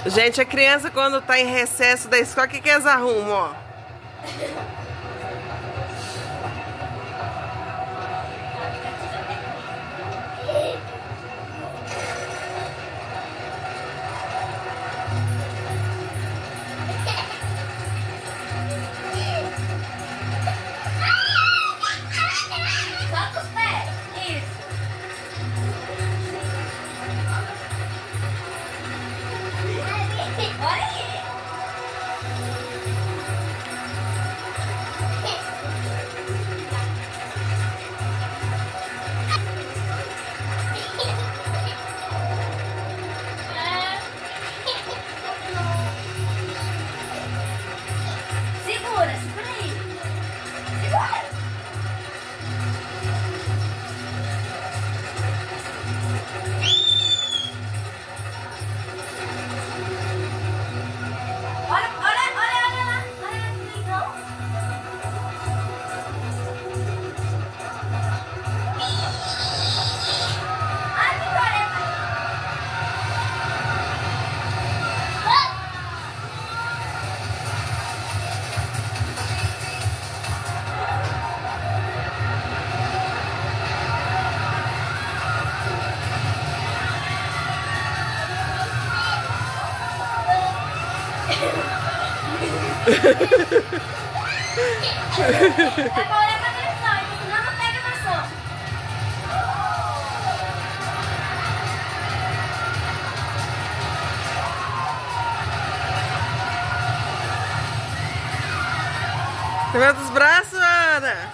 Gente, a criança quando tá em recesso da escola, o que eles arrumam, ó? Solta os pés. Isso. Olha aí. Segura, segura aí. Segura. Olha, olha, olha, olha lá. Olha lá que legal. Ai, Vitória. É pra olhar pra televisão, então senão não pega maçã. Levanta os braços, Ana!